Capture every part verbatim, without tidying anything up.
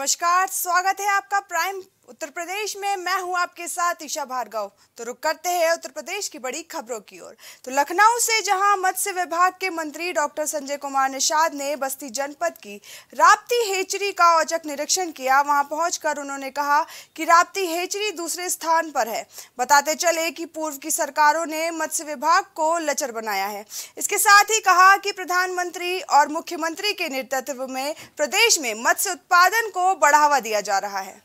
नमस्कार, स्वागत है आपका प्राइम उत्तर प्रदेश में। मैं हूं आपके साथ ईशा भार्गव। तो रुक करते हैं उत्तर प्रदेश की बड़ी खबरों की ओर। तो लखनऊ से जहां मत्स्य विभाग के मंत्री डॉक्टर संजय कुमार निषाद ने बस्ती जनपद की राप्ती हेचरी का औचक निरीक्षण किया, वहां पहुंचकर उन्होंने कहा कि राप्ती हेचरी दूसरे स्थान पर है। बताते चले कि पूर्व की सरकारों ने मत्स्य विभाग को लचर बनाया है। इसके साथ ही कहा कि प्रधानमंत्री और मुख्यमंत्री के नेतृत्व में प्रदेश में मत्स्य उत्पादन को बढ़ावा दिया जा रहा है।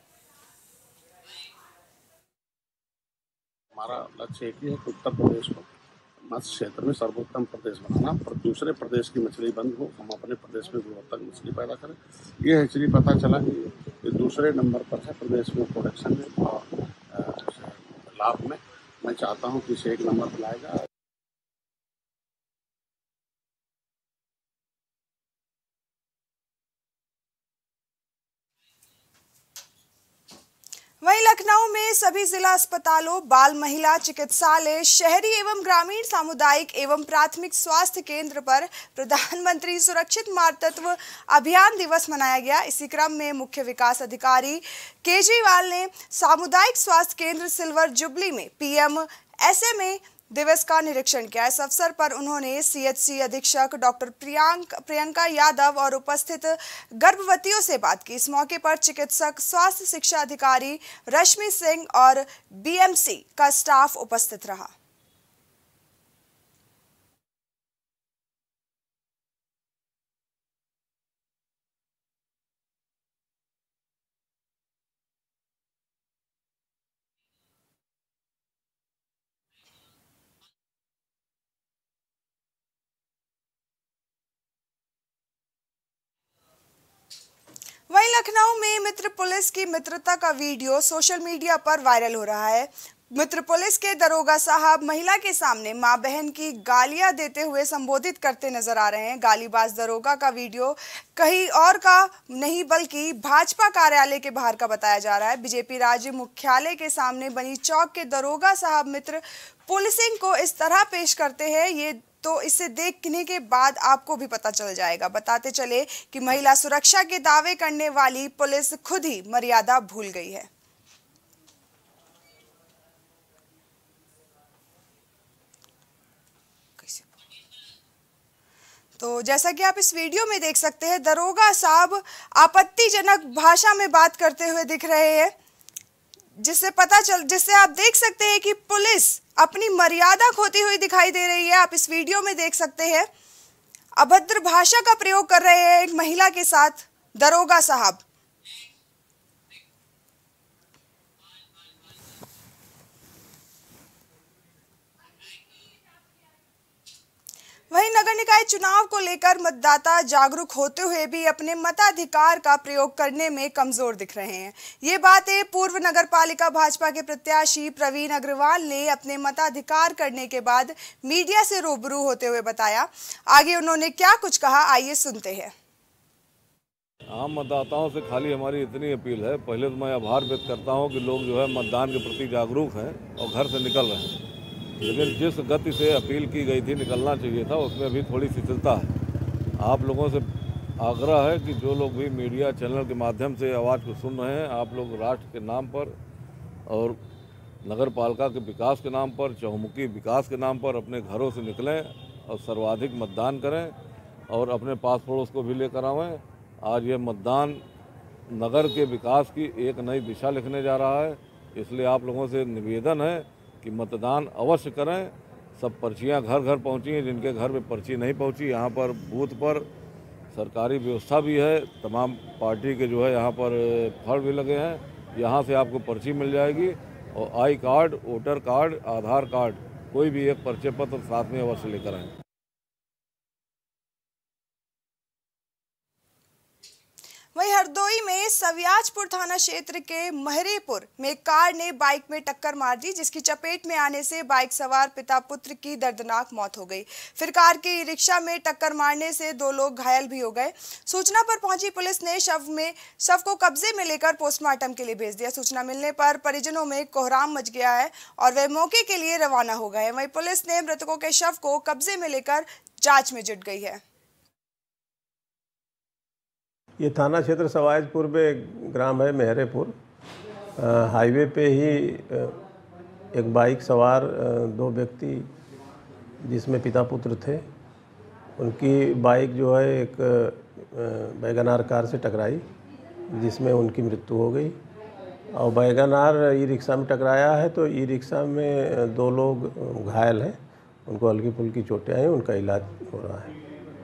हमारा लक्ष्य एक ही है कि उत्तर प्रदेश को मत्स्य क्षेत्र में सर्वोत्तम प्रदेश बनाना, पर दूसरे प्रदेश की मछली बंद हो, हम अपने प्रदेश में गुणवत्ता की मछली पैदा करें। ये हेचरी पता चला कि दूसरे नंबर पर है प्रदेश में प्रोडक्शन में और लाभ में। मैं चाहता हूँ कि इसे एक नंबर पर लाया जाए। वहीं लखनऊ में सभी जिला अस्पतालों, बाल महिला चिकित्सालय, शहरी एवं ग्रामीण सामुदायिक एवं प्राथमिक स्वास्थ्य केंद्र पर प्रधानमंत्री सुरक्षित मातृत्व अभियान दिवस मनाया गया। इसी क्रम में मुख्य विकास अधिकारी केजरीवाल ने सामुदायिक स्वास्थ्य केंद्र सिल्वर जुबली में पीएम एसएमए दिवस का निरीक्षण किया। इस अवसर पर उन्होंने सीएचसी अधीक्षक डॉक्टर प्रियांक प्रियंका यादव और उपस्थित गर्भवतियों से बात की। इस मौके पर चिकित्सक, स्वास्थ्य शिक्षा अधिकारी रश्मि सिंह और बीएमसी का स्टाफ उपस्थित रहा। वहीं लखनऊ में मित्र पुलिस की मित्रता का वीडियो सोशल मीडिया पर वायरल हो रहा है। मित्र पुलिस के दरोगा साहब महिला के सामने मां बहन की गालियां देते हुए संबोधित करते नजर आ रहे हैं। गालीबाज दरोगा का वीडियो कहीं और का नहीं बल्कि भाजपा कार्यालय के बाहर का बताया जा रहा है। बीजेपी राज्य मुख्यालय के सामने बनी चौक के दरोगा साहब मित्र पुलिसिंग को इस तरह पेश करते हैं, ये तो इसे देखने के बाद आपको भी पता चल जाएगा। बताते चले कि महिला सुरक्षा के दावे करने वाली पुलिस खुद ही मर्यादा भूल गई है। तो जैसा कि आप इस वीडियो में देख सकते हैं, दरोगा साहब आपत्तिजनक भाषा में बात करते हुए दिख रहे हैं, जिससे पता चल जिससे आप देख सकते हैं कि पुलिस अपनी मर्यादा खोती हुई दिखाई दे रही है। आप इस वीडियो में देख सकते हैं अभद्र भाषा का प्रयोग कर रहे हैं एक महिला के साथ दरोगा साहब। वहीं नगर निकाय चुनाव को लेकर मतदाता जागरूक होते हुए भी अपने मताधिकार का प्रयोग करने में कमजोर दिख रहे हैं। ये बातें पूर्व नगरपालिका भाजपा के प्रत्याशी प्रवीण अग्रवाल ने अपने मताधिकार करने के बाद मीडिया से रूबरू होते हुए बताया। आगे उन्होंने क्या कुछ कहा, आइए सुनते हैं। आम मतदाताओं से खाली हमारी इतनी अपील है, पहले तो मैं आभार व्यक्त करता हूँ कि लोग जो है मतदान के प्रति जागरूक हैं और घर से निकल रहे हैं, लेकिन जिस गति से अपील की गई थी निकलना चाहिए था उसमें अभी थोड़ी शिथिलता है। आप लोगों से आग्रह है कि जो लोग भी मीडिया चैनल के माध्यम से आवाज़ को सुन रहे हैं, आप लोग राष्ट्र के नाम पर और नगर पालिका के विकास के नाम पर, चहुमुखी विकास के नाम पर अपने घरों से निकलें और सर्वाधिक मतदान करें और अपने पास पड़ोस को भी लेकर आवें। आज ये मतदान नगर के विकास की एक नई दिशा लिखने जा रहा है, इसलिए आप लोगों से निवेदन है कि मतदान अवश्य करें। सब पर्चियां घर घर पहुंची हैं, जिनके घर में पर्ची नहीं पहुंची, यहाँ पर बूथ पर सरकारी व्यवस्था भी है, तमाम पार्टी के जो है यहाँ पर फल भी लगे हैं, यहाँ से आपको पर्ची मिल जाएगी और I card, voter card, Aadhaar card, कोई भी एक पर्चे पत्र साथ में अवश्य लेकर आएँ। वहीं हरदोई में सव्याजपुर थाना क्षेत्र के महरेपुर में कार ने बाइक में टक्कर मार दी, जिसकी चपेट में आने से बाइक सवार पिता पुत्र की दर्दनाक मौत हो गई। फिर कार की रिक्शा में टक्कर मारने से दो लोग घायल भी हो गए। सूचना पर पहुंची पुलिस ने शव में शव को कब्जे में लेकर पोस्टमार्टम के लिए भेज दिया। सूचना मिलने पर परिजनों में कोहराम मच गया है और वे मौके के लिए रवाना हो गए। वहीं पुलिस ने मृतकों के शव को कब्जे में लेकर जांच में जुट गई है। ये थाना क्षेत्र सवायजपुर में ग्राम है मेहरेपुर। हाईवे पे ही एक बाइक सवार दो व्यक्ति जिसमें पिता पुत्र थे, उनकी बाइक जो है एक वैगनार कार से टकराई जिसमें उनकी मृत्यु हो गई। और वैगनार ई रिक्शा में टकराया है तो ई रिक्शा में दो लोग घायल हैं, उनको हल्की फुल्की चोटें आई, उनका इलाज हो रहा है।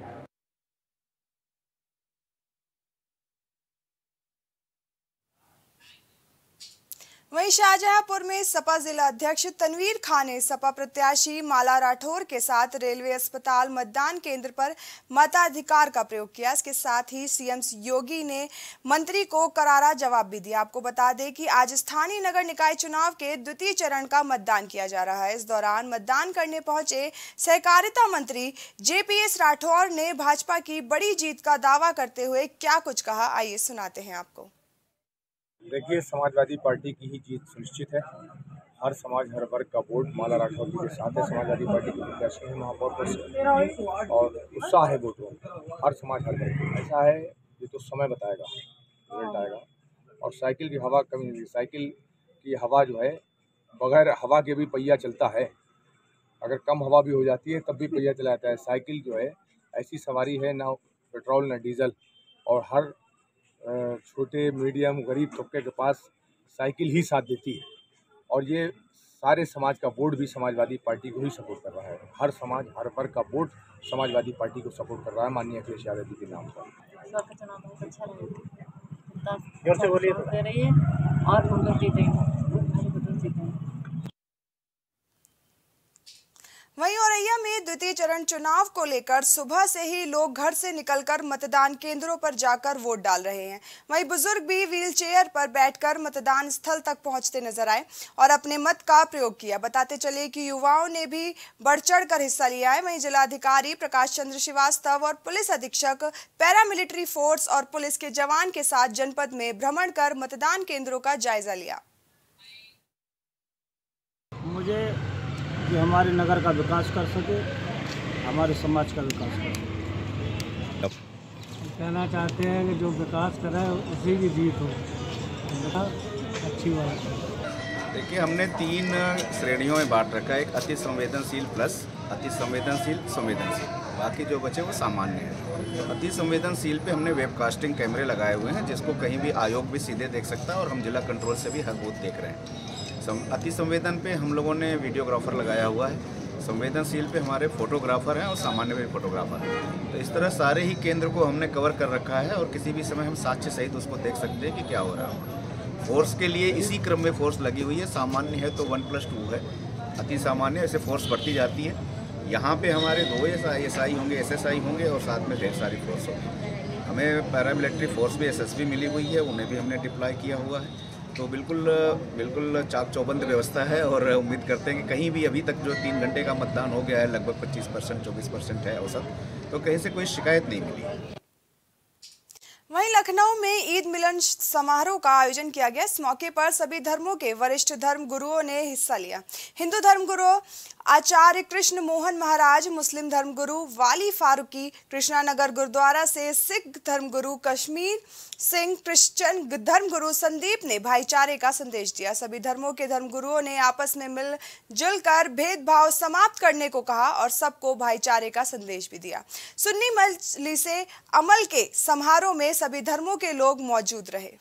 वहीं शाहजहांपुर में सपा जिला अध्यक्ष तनवीर खान ने सपा प्रत्याशी माला राठौर के साथ रेलवे अस्पताल मतदान केंद्र पर मताधिकार का प्रयोग किया। इसके साथ ही सीएम योगी ने मंत्री को करारा जवाब भी दिया। आपको बता दें कि आज स्थानीय नगर निकाय चुनाव के द्वितीय चरण का मतदान किया जा रहा है। इस दौरान मतदान करने पहुंचे सहकारिता मंत्री जेपीएस राठौर ने भाजपा की बड़ी जीत का दावा करते हुए क्या कुछ कहा, आइए सुनाते हैं आपको। देखिए, समाजवादी पार्टी की ही जीत सुनिश्चित है। हर समाज हर वर्ग का वोट माला राठौर जी के साथ है। समाजवादी पार्टी के प्रत्याशी हैं महापौर पद से और उत्साह है वोटों, हर समाज हर वर्ग। ऐसा है ये तो समय बताएगा, रिजल्ट आएगा। और साइकिल की हवा कमी नहीं, साइकिल की हवा जो है बगैर हवा के भी पहिया चलता है। अगर कम हवा भी हो जाती है तब भी पहिया चला जाता है। साइकिल जो है ऐसी सवारी है, ना पेट्रोल ना डीजल, और हर छोटे मीडियम गरीब तबके के पास साइकिल ही साथ देती है। और ये सारे समाज का वोट भी समाजवादी पार्टी को ही सपोर्ट कर रहा है। हर समाज हर वर्ग का वोट समाजवादी पार्टी को सपोर्ट कर रहा है माननीय अखिलेश यादव जी के नाम पर। चुनाव बहुत अच्छा रहेगा और हम लोग जीतेंगे। वहीं औरैया में द्वितीय चरण चुनाव को लेकर सुबह से ही लोग घर से निकलकर मतदान केंद्रों पर जाकर वोट डाल रहे हैं। वहीं बुजुर्ग भी व्हील चेयर पर बैठकर मतदान स्थल तक पहुंचते नजर आए और अपने मत का प्रयोग किया। बताते चले कि युवाओं ने भी बढ़ चढ़ कर हिस्सा लिया है। वहीं जिलाधिकारी प्रकाश चंद्र श्रीवास्तव और पुलिस अधीक्षक पैरामिलिट्री फोर्स और पुलिस के जवान के साथ जनपद में भ्रमण कर मतदान केंद्रों का जायजा लिया। मुझे कि हमारे नगर का विकास कर सके, हमारे समाज का विकास कर सके। कहना चाहते हैं कि जो विकास करे उसी की जीत हो, अच्छी बात है। देखिए, हमने तीन श्रेणियों में बांट रखा है, एक अति संवेदनशील प्लस अति संवेदनशील संवेदनशील, बाकी जो बचे वो सामान्य है। अति संवेदनशील पे हमने वेबकास्टिंग कैमरे लगाए हुए हैं जिसको कहीं भी आयोग भी सीधे देख सकता है और हम जिला कंट्रोल से भी हर बूथ देख रहे हैं। अति संवेदन पे हम लोगों ने वीडियोग्राफर लगाया हुआ है, संवेदनशील पे हमारे फोटोग्राफर हैं और सामान्य में फोटोग्राफर हैं। तो इस तरह सारे ही केंद्र को हमने कवर कर रखा है और किसी भी समय हम साक्ष्य सहित उसको देख सकते हैं कि क्या हो रहा है। फोर्स के लिए इसी क्रम में फोर्स लगी हुई है। सामान्य है तो वन प्लस टू है, अति सामान्य ऐसे फोर्स बढ़ती जाती है। यहाँ पे हमारे दो एस आई होंगे, एस एस आई होंगे और साथ में ढेर सारी फोर्स होगी। हमें पैरामिलिट्री फोर्स भी, एस एस बी मिली हुई है, उन्हें भी हमने डिप्लॉय किया हुआ है। तो बिल्कुल बिल्कुल चाक चौबंद व्यवस्था है और उम्मीद करते हैं कि कहीं भी अभी तक जो तीन घंटे का मतदान हो गया है, लगभग पच्चीस परसेंट चौबीस परसेंट है औसत, तो कहीं से कोई शिकायत नहीं मिली। वहीं लखनऊ में ईद मिलन समारोह का आयोजन किया गया। इस मौके पर सभी धर्मों के वरिष्ठ धर्म गुरुओं ने हिस्सा लिया। हिंदू धर्म गुरु आचार्य कृष्ण मोहन महाराज, मुस्लिम धर्म गुरु वाली फारूकी कृष्णानगर गुरुद्वारा से, सिख धर्म गुरु कश्मीर सिंह, क्रिश्चियन धर्म गुरु संदीप ने भाईचारे का संदेश दिया। सभी धर्मों के धर्म गुरुओं ने आपस में मिलजुल कर भेदभाव समाप्त करने को कहा और सबको भाईचारे का संदेश भी दिया। सुन्नी मजलिसे अमल के समारोह में सभी धर्मों के लोग मौजूद रहे।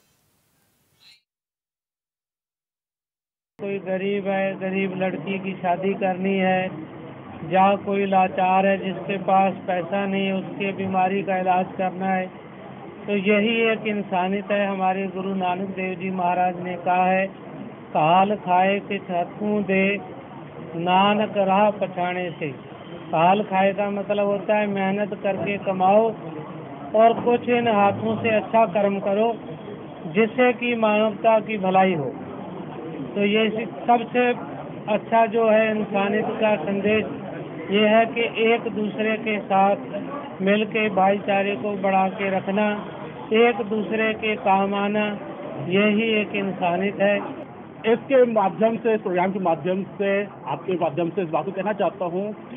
कोई गरीब है, गरीब लड़की की शादी करनी है, जहाँ कोई लाचार है जिसके पास पैसा नहीं है उसके बीमारी का इलाज करना है, तो यही एक इंसानियत है। हमारे गुरु नानक देव जी महाराज ने कहा है, काल खाए के छतू दे नानक राह पछाने से। काल खाए का मतलब होता है मेहनत करके कमाओ और कुछ इन हाथों से अच्छा कर्म करो जिससे कि मानवता की भलाई हो। तो ये सबसे अच्छा जो है इंसानियत का संदेश ये है कि एक दूसरे के साथ मिल के भाईचारे को बढ़ा के रखना, एक दूसरे के काम आना, यही एक इंसानियत है। इसके माध्यम से, प्रोग्राम के माध्यम से, आपके माध्यम से इस बात को कहना चाहता हूँ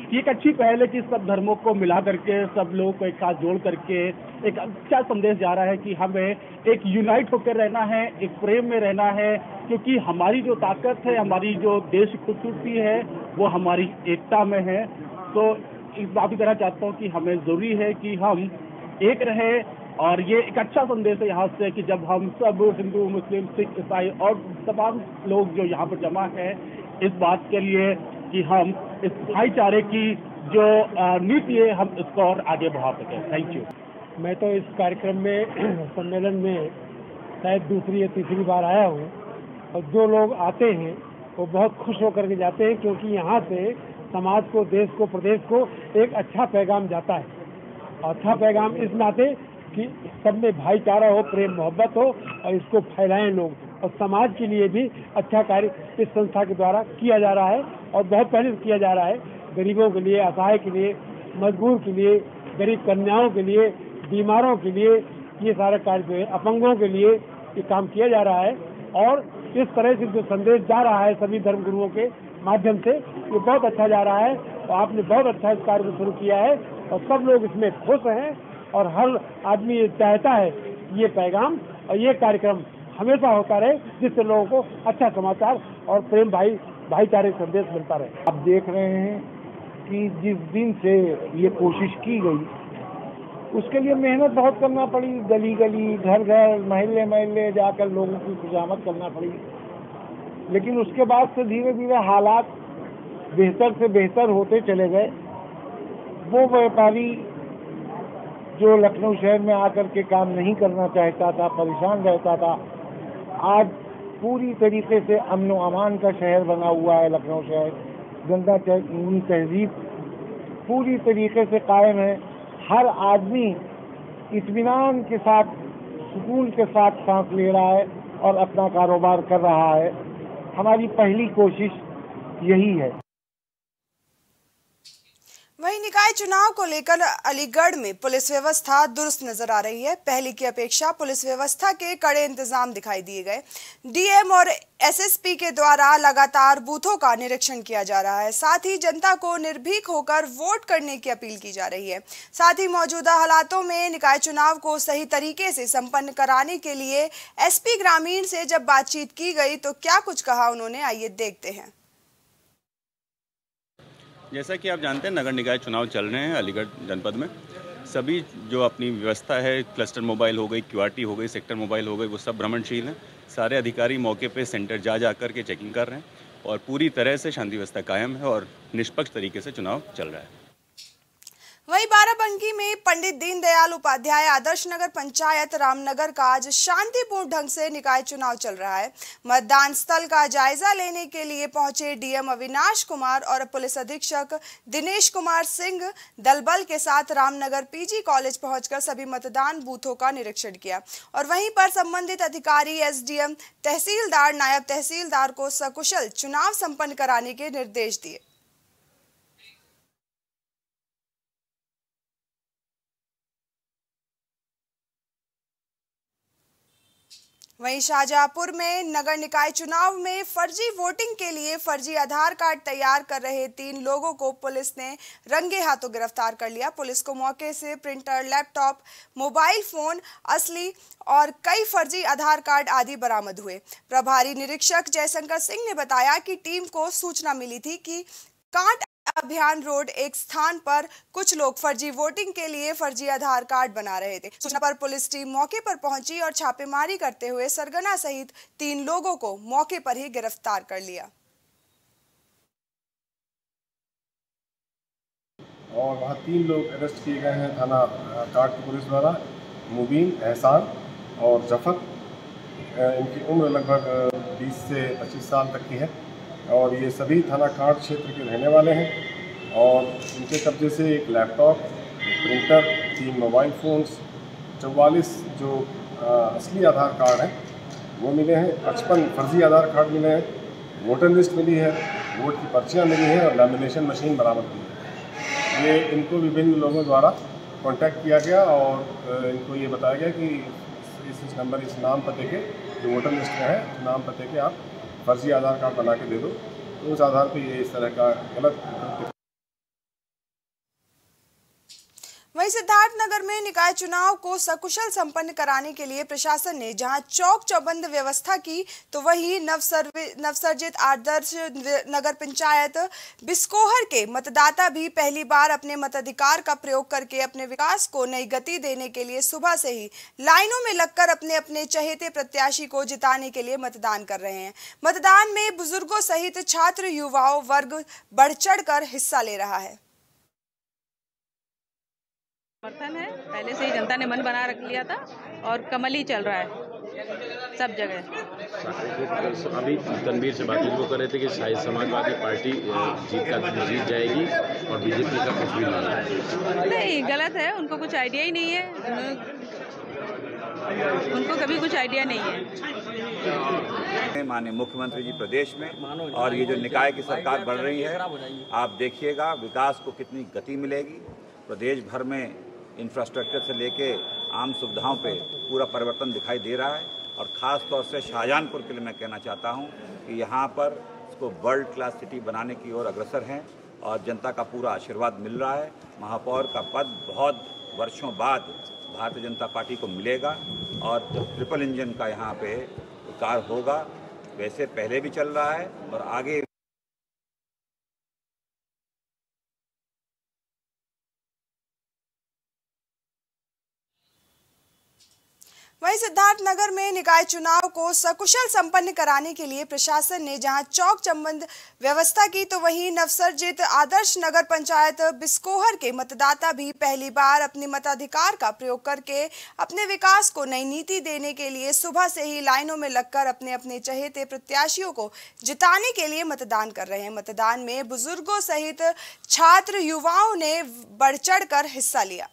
ये एक अच्छी पहल है कि सब धर्मों को मिला करके, सब लोगों को एक साथ जोड़ करके एक अच्छा संदेश जा रहा है कि हमें एक यूनाइट होकर रहना है, एक प्रेम में रहना है, क्योंकि हमारी जो ताकत है, हमारी जो देश की खूबसूरती है, वो हमारी एकता में है। तो इस बात की कहना चाहता हूँ कि हमें ज़रूरी है कि हम एक रहें, और ये एक अच्छा संदेश है यहाँ से कि जब हम सब हिंदू, मुस्लिम, सिख, ईसाई और तमाम लोग जो यहाँ पर जमा हैं, इस बात के लिए कि हम इस भाईचारे की जो नीति है हम इसको और आगे बढ़ा सकें। Thank you. मैं तो इस कार्यक्रम में सम्मेलन में शायद दूसरी या तीसरी बार आया हूँ, और जो लोग आते हैं वो बहुत खुश होकर के जाते हैं, क्योंकि यहाँ से समाज को, देश को, प्रदेश को एक अच्छा पैगाम जाता है। अच्छा पैगाम इस नाते कि सब में भाईचारा हो, प्रेम मोहब्बत हो, और इसको फैलाएं लोग, और समाज के लिए भी अच्छा कार्य इस संस्था के द्वारा किया जा रहा है, और बहुत पहले से किया जा रहा है। गरीबों के लिए, असहाय के लिए, मजदूर के लिए, गरीब कन्याओं के लिए, बीमारों के लिए, ये सारा कार्य जो है, अपंगों के लिए ये काम किया जा रहा है। और इस तरह से जो संदेश जा रहा है सभी धर्म गुरुओं के माध्यम से, ये बहुत अच्छा जा रहा है, और आपने बहुत अच्छा इस कार्य को शुरू किया है, और सब लोग इसमें खुश हैं, और हर आदमी ये चाहता है कि ये पैगाम और ये कार्यक्रम हमेशा होता रहे, जिससे लोगों को अच्छा समाचार और प्रेम भाई भाईचारे संदेश मिलता रहे। आप देख रहे हैं कि जिस दिन से ये कोशिश की गई, उसके लिए मेहनत बहुत करना पड़ी, गली गली, घर घर, महल्ले महल्ले जाकर लोगों की खुशामद करना पड़ी। लेकिन उसके बाद से धीरे धीरे हालात बेहतर से बेहतर होते चले गए। वो व्यापारी जो लखनऊ शहर में आकर के काम नहीं करना चाहता था, परेशान रहता था, आज पूरी तरीके से अमन व अमान का शहर बना हुआ है लखनऊ शहर। गंगा तहजीब पूरी तरीके से कायम है। हर आदमी इत्मीनान के साथ, सुकून के साथ सांस ले रहा है और अपना कारोबार कर रहा है। हमारी पहली कोशिश यही है। वहीं निकाय चुनाव को लेकर अलीगढ़ में पुलिस व्यवस्था दुरुस्त नजर आ रही है। पहले की अपेक्षा पुलिस व्यवस्था के कड़े इंतजाम दिखाई दिए गए। डीएम और एसएसपी के द्वारा लगातार बूथों का निरीक्षण किया जा रहा है। साथ ही जनता को निर्भीक होकर वोट करने की अपील की जा रही है। साथ ही मौजूदा हालातों में निकाय चुनाव को सही तरीके से संपन्न कराने के लिए एसपी ग्रामीण से जब बातचीत की गई तो क्या कुछ कहा उन्होंने, आइए देखते हैं। जैसा कि आप जानते हैं, नगर निकाय चुनाव चल रहे हैं अलीगढ़ जनपद में। सभी जो अपनी व्यवस्था है, क्लस्टर मोबाइल हो गई, क्यूआरटी हो गई, सेक्टर मोबाइल हो गई, वो सब भ्रमणशील हैं। सारे अधिकारी मौके पे सेंटर जा जा कर के चेकिंग कर रहे हैं और पूरी तरह से शांति व्यवस्था कायम है और निष्पक्ष तरीके से चुनाव चल रहा है। वहीं बाराबंकी में पंडित दीनदयाल उपाध्याय आदर्श नगर पंचायत रामनगर का आज शांतिपूर्ण ढंग से निकाय चुनाव चल रहा है। मतदान स्थल का जायजा लेने के लिए पहुंचे डीएम अविनाश कुमार और पुलिस अधीक्षक दिनेश कुमार सिंह दलबल के साथ रामनगर पीजी कॉलेज पहुंचकर सभी मतदान बूथों का निरीक्षण किया और वहीं पर संबंधित अधिकारी, एसडीएम, तहसीलदार, नायब तहसीलदार को सकुशल चुनाव संपन्न कराने के निर्देश दिए। वहीं शाहजहांपुर में नगर निकाय चुनाव में फर्जी वोटिंग के लिए फर्जी आधार कार्ड तैयार कर रहे तीन लोगों को पुलिस ने रंगे हाथों गिरफ्तार कर लिया। पुलिस को मौके से प्रिंटर, लैपटॉप, मोबाइल फोन, असली और कई फर्जी आधार कार्ड आदि बरामद हुए। प्रभारी निरीक्षक जयशंकर सिंह ने बताया कि टीम को सूचना मिली थी कि कांट अभियान रोड एक स्थान पर कुछ लोग फर्जी वोटिंग के लिए फर्जी आधार कार्ड बना रहे थे। सूचना पर पुलिस टीम मौके पर पहुंची और छापेमारी करते हुए सरगना सहित तीन लोगों को मौके पर ही गिरफ्तार कर लिया। और वहां तीन लोग अरेस्ट किए गए हैं थाना काट की पुलिस द्वारा, मुबीन, एहसान और जफर। इनकी उम्र लगभग बीस से पच्चीस साल तक की है और ये सभी थाना काट क्षेत्र के रहने वाले हैं और इनके कब्जे से एक लैपटॉप, एक प्रिंटर, तीन मोबाइल फ़ोन्स, चौवालीस जो आ, असली आधार कार्ड हैं वो मिले हैं, पचपन फर्जी आधार कार्ड मिले हैं, वोटर लिस्ट मिली है, वोट की पर्चियाँ मिली हैं और लैमिनेशन मशीन बरामद की है। ये इनको विभिन्न लोगों द्वारा कांटेक्ट किया गया और इनको ये बताया गया कि इस इस नंबर इस नाम पते के जो वोटर लिस्ट में है उस नाम पते के आप फर्जी आधार कार्ड बना के दे दो, तो उस आधार पे ये इस तरह का गलत सिद्धार्थ नगर में निकाय चुनाव को सकुशल संपन्न कराने के लिए प्रशासन ने जहां चौक चौबंद व्यवस्था की, तो वहीं नवसर्जित आदर्श नगर पंचायत बिस्कोहर के मतदाता भी पहली बार अपने मताधिकार का प्रयोग करके अपने विकास को नई गति देने के लिए सुबह से ही लाइनों में लगकर अपने अपने चहेते प्रत्याशी को जिताने के लिए मतदान कर रहे हैं। मतदान में बुजुर्गों सहित छात्र युवाओं वर्ग बढ़ चढ़कर हिस्सा ले रहा है। समर्थन है, पहले से ही जनता ने मन बना रख लिया था और कमल ही चल रहा है सब जगह। अभी तनवीर से बात वो कर रहे थे कि शायद समाजवादी पार्टी जीत का जीत जाएगी और बीजेपी का कुछ भी नहीं। नहीं, गलत है, उनको कुछ आइडिया ही नहीं है, उनको कभी कुछ आइडिया नहीं है। माननीय मुख्यमंत्री जी प्रदेश में और ये जो निकाय की सरकार बढ़ रही है, आप देखिएगा विकास को कितनी गति मिलेगी। प्रदेश भर में इंफ्रास्ट्रक्चर से लेके आम सुविधाओं पे पूरा परिवर्तन दिखाई दे रहा है और ख़ास तौर से शाहजहानपुर के लिए मैं कहना चाहता हूँ कि यहाँ पर इसको वर्ल्ड क्लास सिटी बनाने की ओर अग्रसर हैं और जनता का पूरा आशीर्वाद मिल रहा है। महापौर का पद बहुत वर्षों बाद भारतीय जनता पार्टी को मिलेगा और ट्रिपल इंजन का यहाँ पे कार्य होगा। वैसे पहले भी चल रहा है और आगे वहीं सिद्धार्थ नगर में निकाय चुनाव को सकुशल संपन्न कराने के लिए प्रशासन ने जहां चौक चौबंद व्यवस्था की, तो वहीं नवसर्जित आदर्श नगर पंचायत बिस्कोहर के मतदाता भी पहली बार अपने मताधिकार का प्रयोग करके अपने विकास को नई नीति देने के लिए सुबह से ही लाइनों में लगकर अपने अपने चहेते प्रत्याशियों को जिताने के लिए मतदान कर रहे हैं। मतदान में बुजुर्गों सहित छात्र युवाओं ने बढ़ चढ़ कर हिस्सा लिया।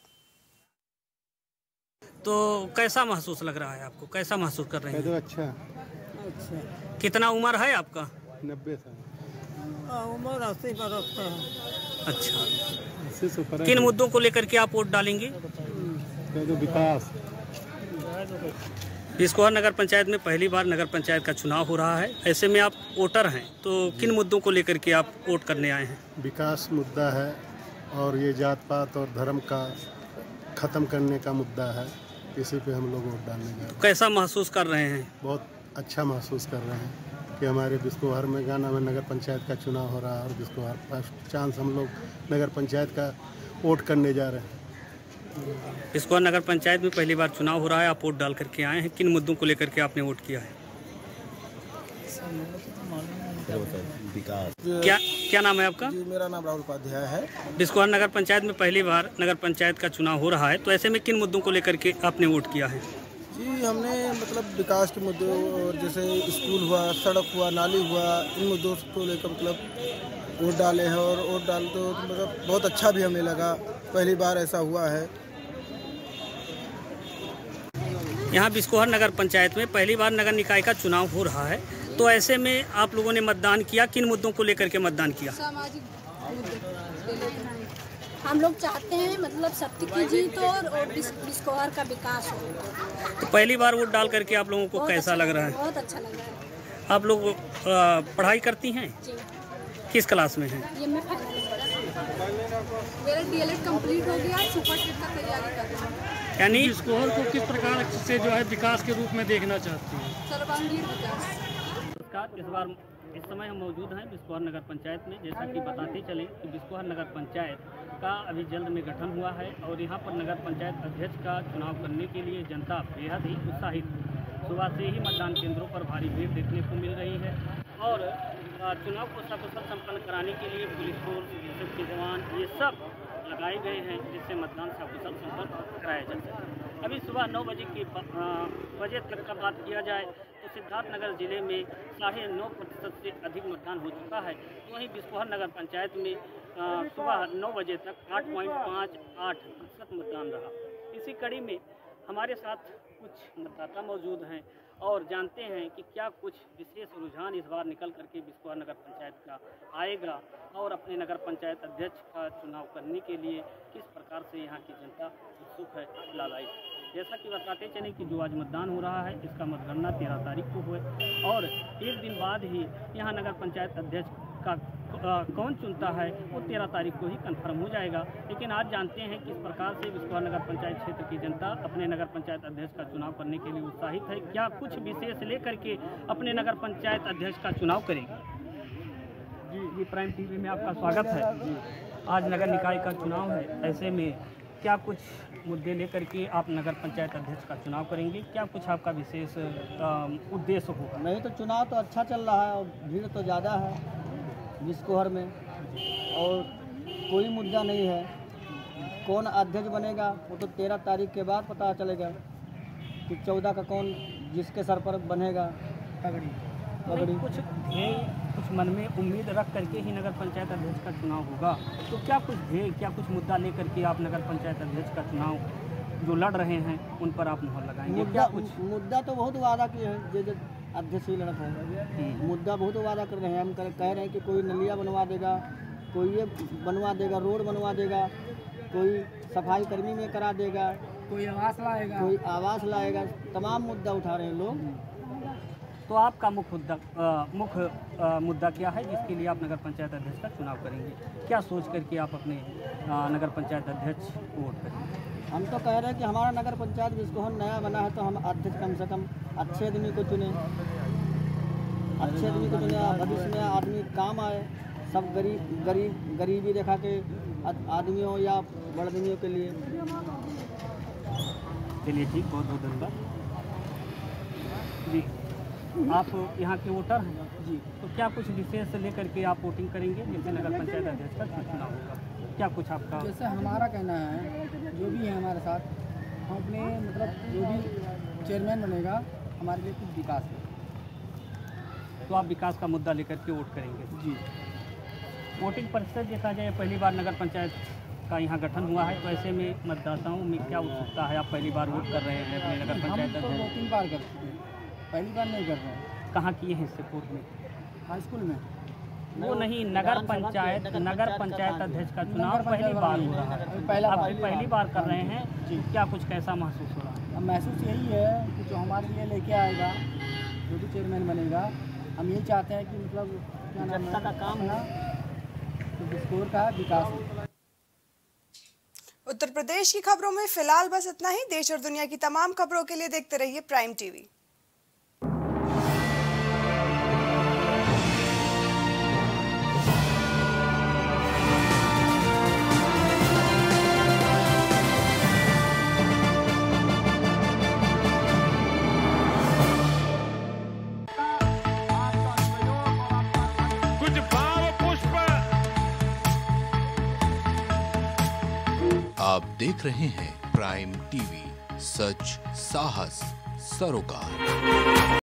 तो कैसा महसूस लग रहा है आपको, कैसा महसूस कर रहे हैं? तो अच्छा अच्छा। कितना उम्र है आपका? नब्बे साल। उम्र अस्सी बरस का है। अच्छा, अस्सी से ऊपर। किन मुद्दों को लेकर के आप वोट डालेंगे? तो विकास। बिस्कोहर नगर पंचायत में पहली बार नगर पंचायत का चुनाव हो रहा है, ऐसे में आप वोटर हैं, तो किन मुद्दों को लेकर के आप वोट करने आए हैं? विकास मुद्दा है और ये जात पात और धर्म का खत्म करने का मुद्दा है, इसी पे हम लोग वोट डालने जा रहे हैं। कैसा महसूस कर रहे हैं? बहुत अच्छा महसूस कर रहे हैं कि हमारे बिस्कोहर में गाना में नगर पंचायत का चुनाव हो रहा है और बिस्कोहर फर्स्ट चांस हम लोग नगर पंचायत का वोट करने जा रहे हैं। बिस्कोहर नगर पंचायत में पहली बार चुनाव हो रहा है, आप वोट डाल करके आए हैं, किन मुद्दों को लेकर के आपने वोट किया है? विकास। क्या क्या नाम है आपका? जी, मेरा नाम राहुल उपाध्याय है। बिस्कोहर नगर पंचायत में पहली बार नगर पंचायत का चुनाव हो रहा है, तो ऐसे में किन मुद्दों को लेकर के आपने वोट किया है? जी, हमने मतलब विकास के मुद्दों और जैसे स्कूल हुआ, सड़क हुआ, नाली हुआ, इन मुद्दों को लेकर मतलब वोट डाले हैं और वोट डाल तो मतलब बहुत अच्छा भी हमें लगा, पहली बार ऐसा हुआ है। यहाँ बिस्कोहर नगर पंचायत में पहली बार नगर निकाय का चुनाव हो रहा है, तो ऐसे में आप लोगों ने मतदान किया, किन मुद्दों को लेकर के मतदान किया? सामाजिक मुद्दे हम लोग चाहते हैं, मतलब सत्य की जीत हो और बिस्कोहर का विकास हो। तो पहली बार वोट डाल करके आप लोगों को कैसा लग रहा है? बहुत अच्छा लग रहा है। आप लोग पढ़ाई करती हैं? जी। किस क्लास में हैं? ये मैं मेरा डीएलएड कंप्लीट हो गया, सुपर टेट का तैयारी कर रहा हूँ। यानी बिस्कोहर को किस प्रकार से जो है विकास के रूप में देखना चाहती हैं? सर्वांगीण विकास। इस बार इस समय हम मौजूद हैं बिस्कोहर नगर पंचायत में। जैसा कि बताते चले कि बिस्कोहर नगर पंचायत का अभी जल्द में गठन हुआ है और यहाँ पर नगर पंचायत अध्यक्ष का चुनाव करने के लिए जनता बेहद ही उत्साहित है। सुबह से ही मतदान केंद्रों पर भारी भीड़ देखने को मिल रही है और चुनाव को सकुशल संपन्न कराने के लिए पुलिस फोर्स, एसएफ के जवान ये सब लगाए गए हैं, जिससे मतदान सकुशल संपन्न कराया जा सके। अभी सुबह नौ बजे की बजे तक का बात किया जाए तो सिद्धार्थनगर जिले में साढ़े नौ प्रतिशत से अधिक मतदान हो चुका है। वहीं बिस्कोहर नगर पंचायत में सुबह नौ बजे तक आठ पॉइंट पाँच आठ प्रतिशत मतदान रहा। इसी कड़ी में हमारे साथ कुछ मतदाता मौजूद हैं और जानते हैं कि क्या कुछ विशेष रुझान इस बार निकल करके बिस्कोहर नगर पंचायत का आएगा और अपने नगर पंचायत अध्यक्ष का चुनाव करने के लिए किस प्रकार से यहाँ की जनता उत्सुक है, लालायित है। जैसा कि बताते चले कि जो आज मतदान हो रहा है इसका मतगणना तेरह तारीख को हुए और एक दिन बाद ही यहाँ नगर पंचायत अध्यक्ष का आ, कौन चुनता है वो तेरह तारीख को ही कंफर्म हो जाएगा। लेकिन आज जानते हैं किस प्रकार से बिस्कोहर नगर पंचायत क्षेत्र की जनता अपने नगर पंचायत अध्यक्ष का चुनाव करने के लिए उत्साहित है। क्या कुछ विशेष लेकर के अपने नगर पंचायत अध्यक्ष का चुनाव करेगी? जी जी प्राइम टीवी में आपका स्वागत है। जी आज नगर निकाय का चुनाव है, ऐसे में क्या कुछ मुद्दे लेकर के आप नगर पंचायत अध्यक्ष का चुनाव करेंगे? क्या कुछ आपका विशेष उद्देश्य होगा? नहीं तो चुनाव तो अच्छा चल रहा है और भीड़ तो ज़्यादा है बिस्कोहर में, और कोई मुद्दा नहीं है। कौन अध्यक्ष बनेगा वो तो तेरह तारीख के बाद पता चलेगा कि चौदह का कौन जिसके सर पर बनेगा पगड़ी पगड़ी। कुछ ध्येय, कुछ मन में उम्मीद रख करके ही नगर पंचायत अध्यक्ष का चुनाव होगा, तो क्या कुछ ध्येय, क्या कुछ मुद्दा लेकर के आप नगर पंचायत अध्यक्ष का चुनाव जो लड़ रहे हैं उन पर आप मुहर लगाएंगे? मुद्दा, क्या कुछ मुद्दा तो बहुत वादा किए हैं, जो जो अध्यक्ष ही लड़त होगा। मुद्दा बहुत वादा कर रहे हैं। हम कह रहे हैं कि कोई नलिया बनवा देगा, कोई ये बनवा देगा, रोड बनवा देगा, कोई सफाई कर्मी में करा देगा, कोई आवास लाएगा, कोई आवास लाएगा। तमाम मुद्दा उठा रहे हैं लोग। तो आपका मुख्य मुद्दा मुख्य मुद्दा क्या है जिसके लिए आप नगर पंचायत अध्यक्ष का चुनाव करेंगे? क्या सोच करके आप अपने आ, नगर पंचायत अध्यक्ष को वोट करेंगे? हम तो कह रहे हैं कि हमारा नगर पंचायत बिस्कोहर नया बना है तो हम अध्यक्ष कम से कम अच्छे आदमी को चुने, अच्छे आदमी को चुने, भविष्य में आदमी काम आए। सब गरीब गरीब गरीबी रेखा के आदमियों या बड़े आदमियों के लिए। चलिए ठीक, बहुत बहुत धन्यवाद जी। आप यहाँ के वोटर हैं जी, तो क्या कुछ विशेष लेकर के आप वोटिंग करेंगे जिससे नगर पंचायत अध्यक्ष का चुनाव होगा? क्या कुछ आपका? जैसे हमारा कहना है, जो भी है हमारे साथ, हम अपने मतलब जो भी चेयरमैन बनेगा हमारे लिए कुछ विकास है, तो आप विकास का मुद्दा लेकर के वोट करेंगे जी। वोटिंग प्रतिशत देखा जाए, पहली बार नगर पंचायत का यहाँ गठन हुआ है, तो ऐसे में मतदाताओं में क्या उत्सुकता है? आप पहली बार वोट कर रहे हैं अपने नगर पंचायत अध्यक्ष? हम तो दो तीन बार कर चुके हैं, पहली बार नहीं कर रहे हैं। कहाँ किए हैं इससे पूर्व में? हाई स्कूल में। वो नहीं, नगर पंचायत नगर पंचायत अध्यक्ष का चुनाव पहली बार हो रहा है, पहला आप पहली बार कर रहे हैं, क्या कुछ कैसा महसूस हो रहा है? अब महसूस यही है कि जो हमारे लिए लेके आएगा, जो भी चेयरमैन बनेगा, हम यही चाहते हैं कि मतलब क्या नाम है, का काम है तो बिस्कोहर का विकास। उत्तर प्रदेश की खबरों में फिलहाल बस इतना ही। देश और दुनिया की तमाम खबरों के लिए देखते रहिए प्राइम टीवी। आप देख रहे हैं प्राइम टीवी, सच साहस सरोकार।